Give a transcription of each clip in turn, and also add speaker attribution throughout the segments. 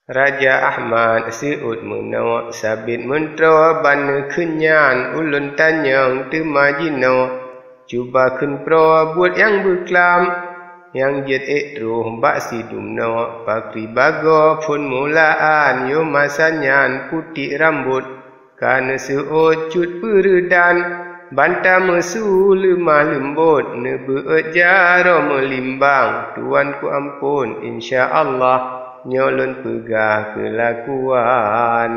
Speaker 1: Raja Ahmad seut menawa sabit mentera bana kenyan ulun tanyang temajino cuba kun pro buat yang berkelam yang jet etro bak sidumno pakri bago pun mulaan yo masanyan putih rambut kana seut cut peredan banta mesu lemah lembut nebe jaro melimbang tuan ku ampun insyaallah nyolon pegah kelakuan.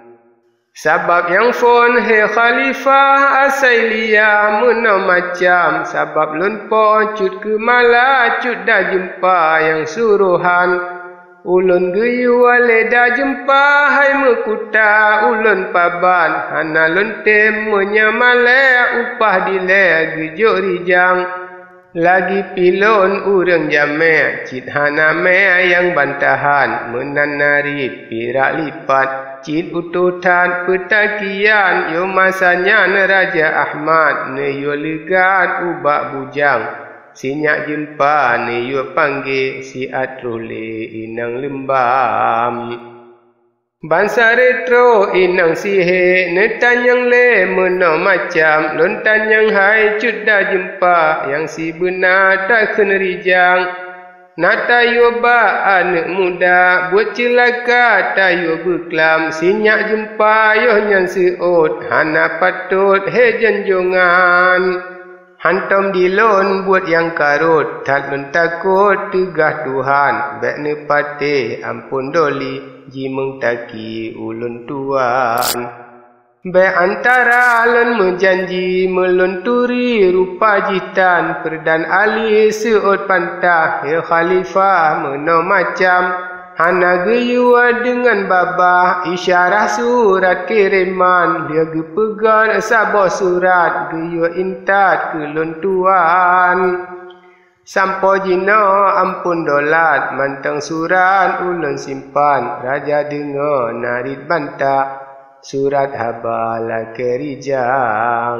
Speaker 1: Sabab yang fon he khalifah asailia mena macam sabab lun po cut ke mala cut dah jumpa yang suruhan ulun geyu wale dah jumpa hai mekuta ulun paban hana lun tem menyamale upah dile gejuk rijang lagi pilon urang jame cit hana me yang bantahan menanari pirak lipat cit ututan petakian yo masanya Raja Ahmad ne yo legat ubak bujang sinyak jumpa ne yo panggil si atrule inang lembam Bansa retro inang sihe ne tanyang le mena macam lon tanyang hai cut dah jumpa yang si benar tak kena rijang nak tayo ba anak muda buat celaka tayo berkelam sinyak jumpa yo nyan seut hana patut he janjongan hantam dilon buat yang karut tak lon takut tegah Tuhan bek ne pate ampun doli jimeng taki ulun tuan be antara lon menjanji melunturi rupa jitan perdan ali seut pantah ya khalifah mena macam hana geyu dengan babah isyarah surat kiriman dia gepegan sabah surat geyu intat ke lon tuan sampo jino ampun dolat mantang surat ulun simpan raja dengar narit bantah surat habala kerijang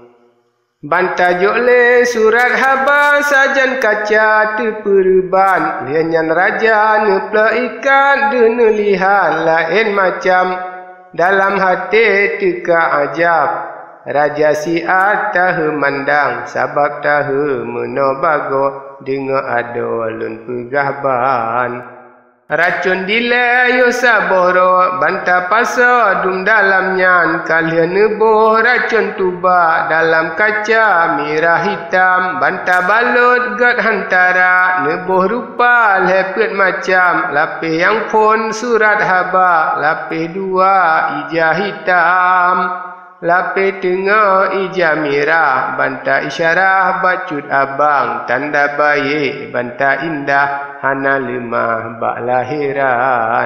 Speaker 1: bantah jole surat haba sajan kaca teperban lianyan raja nepla ikan dene lihat lain macam dalam hati teka ajab Raja siat tahu mandang sabab tahu menobago dengar ada lun pegahban racun dile yo saboro banta pasa dum dalamnya kalian nebo racun tuba dalam kaca merah hitam banta balut gat hantara nebo rupa lepet macam lapis yang pun surat haba lapis dua ija hitam lapis tengah ija merah banta isyarah bacut abang tanda baik banta indah hana lemah bak lahiran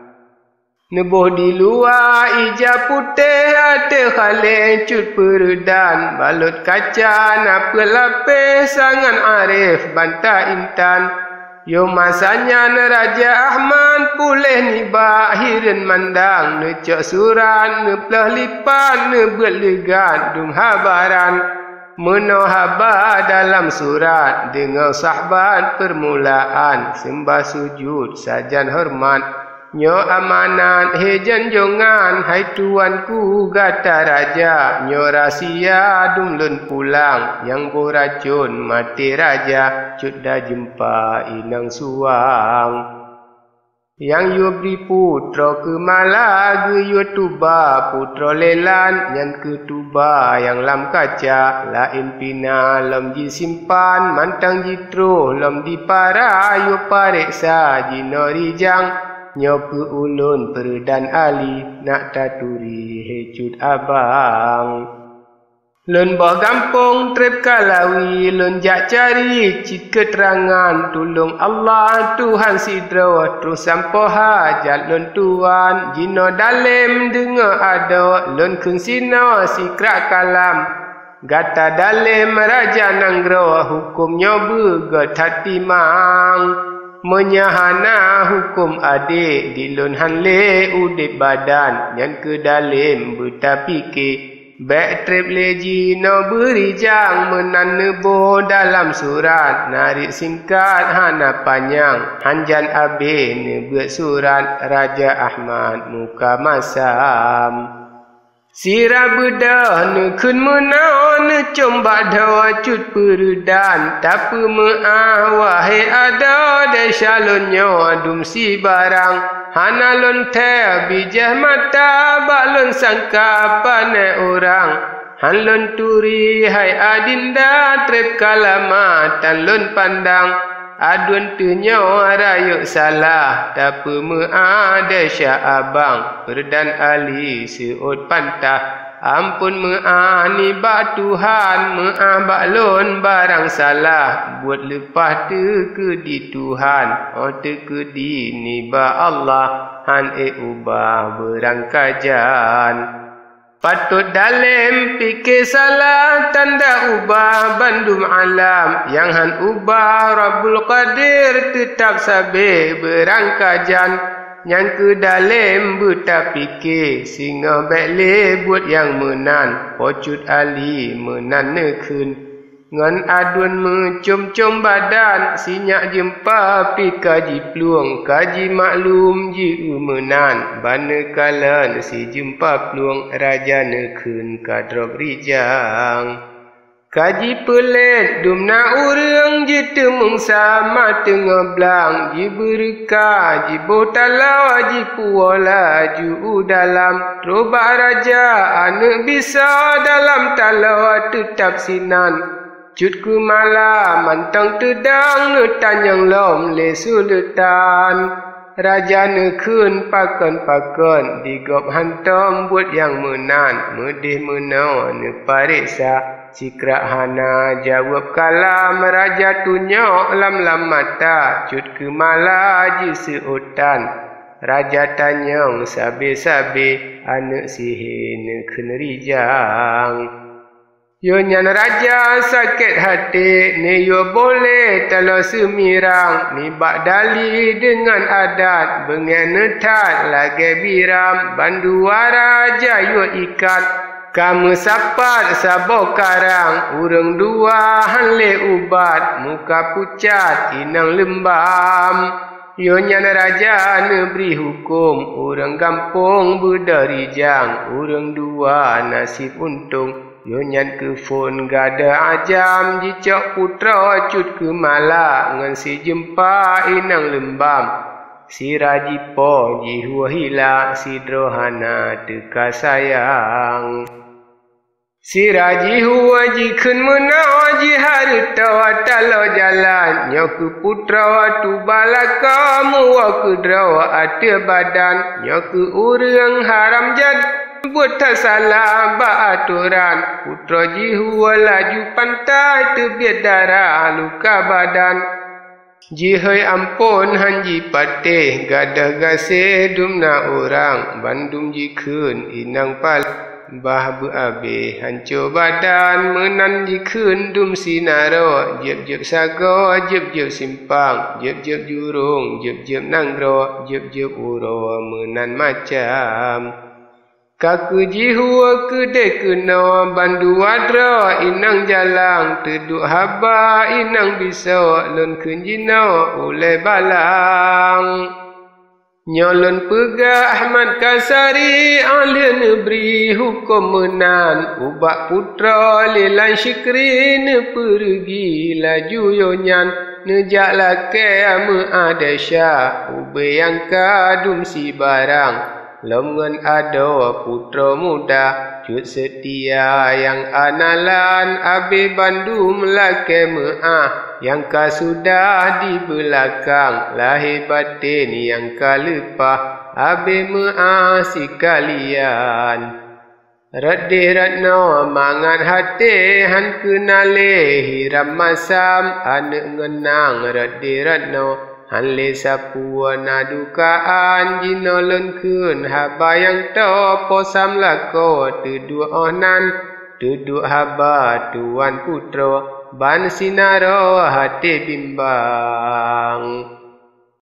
Speaker 1: neboh di luar ija putih ada khale cut peredan balut kaca napa lapis sangat arif banta intan yo masanya Raja Ahmad pulih ni bahirin mandang necak surat neplah lipat nebuat legat dum habaran meno haba dalam surat dengan sahabat permulaan sembah sujud sajan hormat nyo amanat he janjongan hai tuanku gata raja nyo rahsia dum lun pulang yang beracun mati raja cut dah jumpa inang suang yang yu beri putra ke mala ge yu tuba putra lelan yang ke tuba yang lam kaca lain pina lam ji simpan mantang jitro lam di para yu pareksa jino rijang nyoku ulun perdan ali nak taturi hecut abang lun bah gampung trip kalawi lun jak cari cit keterangan tulung Allah Tuhan sidro terus sampo hajat lun tuan jino dalim dengar ada lun kun sino sikrak kalam gata dalim raja nanggro hukumnya begat hati mang menyahana hukum adik di lun hanle udip badan yang ke dalim betapike Baik trip leji no beri jang menan nebo dalam surat. Narik singkat hana panjang. Hanjan abe ne buat surat Raja Ahmad muka masam. Sira bedah ne kun menau ne combak dawa cut perudan. Tapi me'ah wahai ada desyalonnya dum si barang. Hana lon te bijah mata balon sangka pane orang. Han lon turi hai adinda trip kalama tan lon pandang. Adun tunyo rayuk salah tapi me'ada sya abang. Perdan ali seut pantah. Ampun me'ani bak Tuhan, me'ah lon barang salah. Buat lepas teke di Tuhan, teke di niba Allah. Han ubah berangkajan. Patut dalam fikir salah, tanda ubah bandum alam. Yang han ubah Rabbul Qadir tetap sabar berangkajan. Yang ke dalam buta fikir singa baik buat yang menan. Pocut ali menan nekun. Ngan adun mencom-com badan. Sinyak jempa pi kaji peluang. Kaji maklum ji menan. Bana kalan si jempa peluang. Raja nekun kadrok rijang. Kaji pelet dumna urang ji temung sama tengah belang. Ji berkah ji botala ji puala ju dalam. Robak raja anak bisa dalam talawa tetap sinan. Cut ku malam mantang tedang netan yang lom lesuletan. Raja nekun pakan-pakan digop hantam buat yang menan. Medih menau ne pariksa. Cikrak hana jawab kalam raja tunyok lam mata. Cut ke mala ji seutan. Raja tanyang sabe-sabe anak sihir nekun rijang. Yo nyan raja sakit hati ni yo boleh talo semirang. Ni bak dali dengan adat bengen netat lagi biram. Bandua raja yo ikat. Kamu sapat sabo karang, urang dua hanle ubat, muka pucat inang lembam. Yo nyan raja ne beri hukum, urang kampung bedari jang, urang dua nasib untung. Yo nyan ke phone gada ajam, jicok putra cut ke mala, ngan si jempa inang lembam. Si rajipo jihua hila, si drohana teka sayang. Si raji huwa ji khun menau ji harta talo jalan. Nyoku putra tu balaka muwa kudrawa ada badan. Nyoku urang haram jad buat tak salah ba aturan. Putra ji huwa laju pantai terbiat darah luka badan. Ji hoi ampun hanji patih gadah gasih dumna orang. Bandung ji khun inang pal. Bah berabe hancur badan menan jikun dum sinaro. Jep-jep sago, jep-jep simpang. Jep-jep jurung, jep-jep nanggro. Jep-jep uro menan macam. Kaku jihua kedai kena bandu wadra inang jalang. Teduk haba inang bisa lon kunjina oleh balang. Nyolon pegah Ahmad Kasari ahli negeri hukum menan. Ubak putra lelan syikri ne pergi laju yonyan. Nejak laki ada syah ube yang kadum si barang. Longan ada putra muda cut setia yang analan. Abe bandum laki me'ah yang ka sudah di belakang. Lahir batin yang ka lepah abe me'ah si kalian. Radih ratna mangan hati han kenale hiram masam. Anak ngenang radih ratna han le sapua nadukaan jinolon kun haba yang to posam lako teduk onan teduk haba tuan putra ban sinaro hati bimbang.